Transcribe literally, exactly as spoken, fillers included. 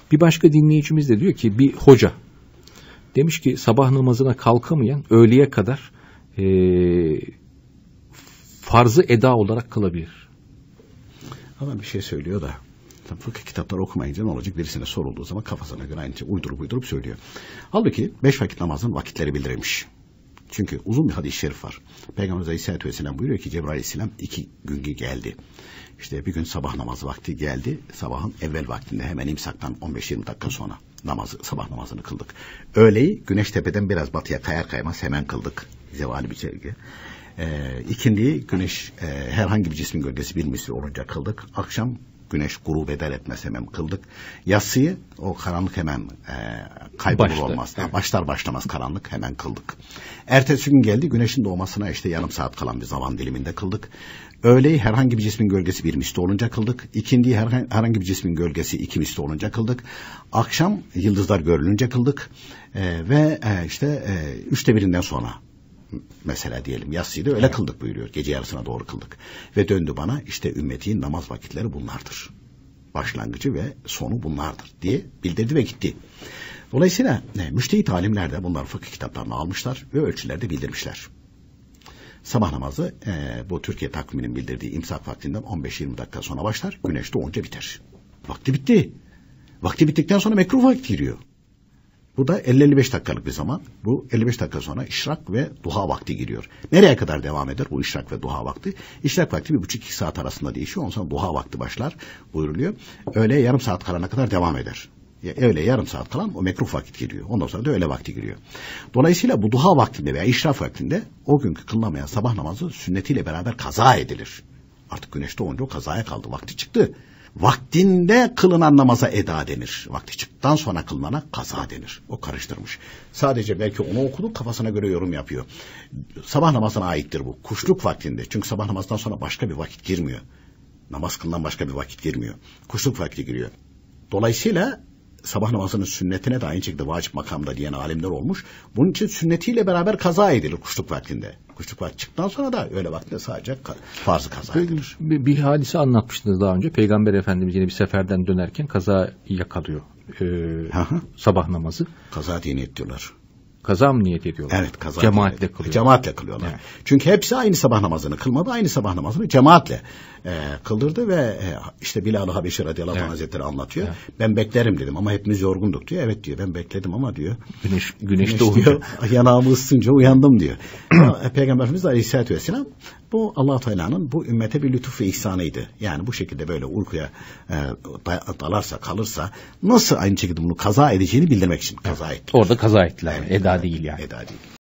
Bir başka dinleyicimiz de diyor ki bir hoca demiş ki sabah namazına kalkamayan öğleye kadar e, farzı eda olarak kılabilir. Adam bir şey söylüyor da fıkıh kitapları okumayınca ne olacak? Birisine sorulduğu zaman kafasına göre aynı şey uydurup uydurup söylüyor. Halbuki beş vakit namazın vakitleri bildirilmiş. Çünkü uzun bir hadis-i şerif var. Peygamber Aleyhisselatü Vesselam buyuruyor ki Cebrail Aleyhisselam iki gün geldi. İşte bir gün sabah namazı vakti geldi. Sabahın evvel vaktinde hemen imsaktan on beş yirmi dakika sonra namazı, sabah namazını kıldık. Öğleyi güneş tepeden biraz batıya kayar kaymaz hemen kıldık. Zevali bir çevre. Ee, ikindiyi güneş e, herhangi bir cismin gölgesi bir misli olunca kıldık. Akşam güneş grup eder etmez hemen kıldık. Yatsıyı o karanlık hemen e, kaybolur Başlar, olmaz. evet. Başlar başlamaz karanlık hemen kıldık. Ertesi gün geldi güneşin doğmasına işte yarım saat kalan bir zaman diliminde kıldık. Öğleyi herhangi bir cismin gölgesi bir misli olunca kıldık. İkindiyi herhangi bir cismin gölgesi iki misli olunca kıldık. Akşam yıldızlar görülünce kıldık. E, ve e, işte e, üçte birinden sonra mesela diyelim yatsıydı öyle evet. Kıldık buyuruyor. Gece yarısına doğru kıldık. Ve döndü bana işte ümmetin namaz vakitleri bunlardır. Başlangıcı ve sonu bunlardır diye bildirdi ve gitti. Dolayısıyla e, müştehit alimler de bunlar fıkıh kitaplarını almışlar ve ölçülerde bildirmişler. Sabah namazı e, bu Türkiye takviminin bildirdiği imsak vaktinden on beş yirmi dakika sonra başlar. Güneş doğunca biter. Vakti bitti. Vakti bittikten sonra mekruh vakti giriyor. Bu da elli elli beş dakikalık bir zaman. Bu elli beş dakika sonra işrak ve duha vakti giriyor. Nereye kadar devam eder bu işrak ve duha vakti? İşrak vakti bir buçuk iki saat arasında değişiyor. Ondan sonra duha vakti başlar buyuruluyor. Öğleye yarım saat kalana kadar devam eder. Öğleye yarım saat kalan o mekruh vakit giriyor. Ondan sonra da öğle vakti giriyor. Dolayısıyla bu duha vaktinde veya işrak vaktinde o günkü kılınamayan sabah namazı sünnetiyle beraber kaza edilir. Artık güneş doğunca o kazaya kaldı. Vakti çıktı. Vaktinde kılınan namaza eda denir. Vakti çıktıktan sonra kılınana kaza denir. O karıştırmış. Sadece belki onu okudu kafasına göre yorum yapıyor. Sabah namazına aittir bu. Kuşluk vaktinde. Çünkü sabah namazdan sonra başka bir vakit girmiyor. Namaz kılınan başka bir vakit girmiyor. Kuşluk vakti giriyor. Dolayısıyla sabah namazının sünnetine de aynı şekilde vacip makamda diyen alimler olmuş. Bunun için sünnetiyle beraber kaza edilir kuşluk vaktinde. Kuşluk vakti çıktıktan sonra da öyle vaktinde sadece farzı kaza edilir. Bir, bir hadise anlatmıştınız daha önce. Peygamber Efendimiz yine bir seferden dönerken kaza yakalıyor. Ee, sabah namazı. Kaza diye niyet diyorlar. Kaza mı niyet ediyorlar? Evet, kaza. Cemaatle kılıyorlar. Cemaatle kılıyorlar. Evet. Çünkü hepsi aynı sabah namazını kılmadı. Aynı sabah namazını cemaatle e, kıldırdı ve e, işte Bilal-i Habeşi radıyallahu anh evet. Hazretleri anlatıyor. Evet. Ben beklerim dedim ama hepimiz yorgunduk diyor. Evet diyor ben bekledim ama diyor. Güneş, güneş, güneş diyor. Yanağımı ısıtınca uyandım diyor. Peygamber Efendimiz Aleyhisselatü Vesselam bu Allah-u Teala'nın bu ümmete bir lütuf ve ihsanıydı. Yani bu şekilde böyle uykuya e, dalarsa kalırsa nasıl aynı şekilde bunu kaza edeceğini bildirmek için kaza evet. etti. Orada kaza ettiler. Evet. Eda değil yani. Eda değil.